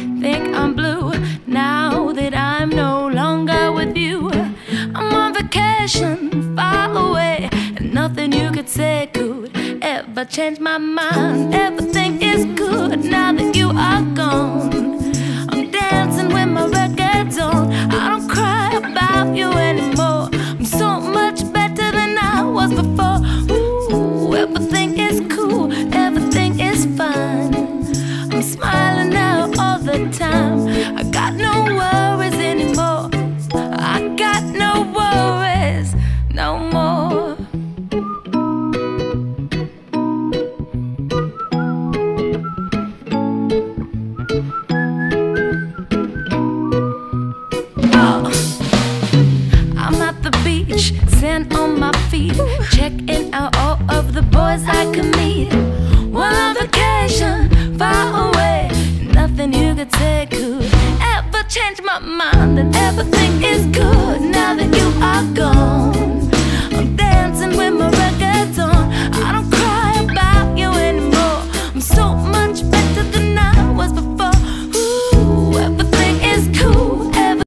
think I'm blue now that I'm no longer with you. I'm on vacation, far away, and nothing you could say could ever change my mind. Everything is good now that you are gone. I'm dancing with my records on. I don't cry about you anymore. I'm so much better than I was before. Ooh, everything is cool, everything is fine. I'm smiling now all the time. I got no worries anymore. I got no worries no more. I'm at the beach, sand on my feet, checking out all of the boys I can meet. While on vacation, far away, nothing you could say could ever change my mind. And everything is good now that you are gone.